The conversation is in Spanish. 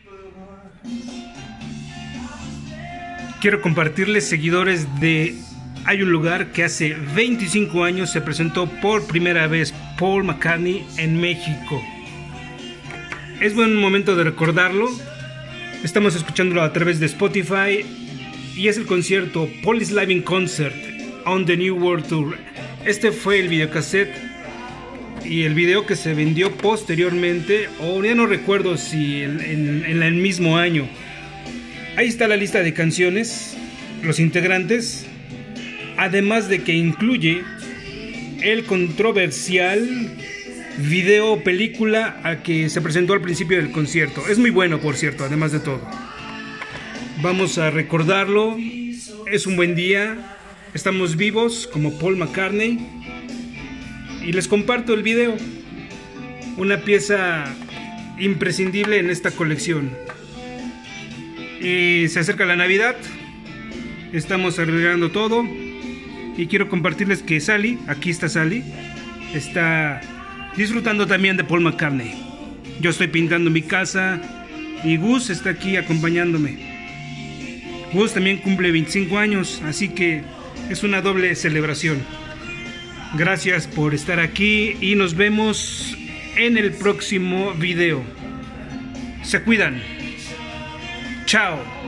Quiero compartirles, seguidores, de hay un lugar que hace 25 años se presentó por primera vez Paul McCartney en México. Es buen momento de recordarlo. Estamos escuchándolo a través de Spotify y es el concierto Paul is Live in Concert on the New World Tour. Este fue el videocassette y el video que se vendió posteriormente, o ya no recuerdo si en el mismo año. Ahí está la lista de canciones, los integrantes, además de que incluye el controversial video película a que se presentó al principio del concierto. Es muy bueno, por cierto, además de todo. Vamos a recordarlo. Es un buen día. Estamos vivos como Paul McCartney. Y les comparto el video. Una pieza imprescindible en esta colección. Y se acerca la Navidad. Estamos arreglando todo. Y quiero compartirles que Sally, aquí está Sally, está disfrutando también de Paul McCartney. Yo estoy pintando mi casa y Gus está aquí acompañándome. Gus también cumple 25 años, así que es una doble celebración. Gracias por estar aquí y nos vemos en el próximo video. Se cuidan. Chao.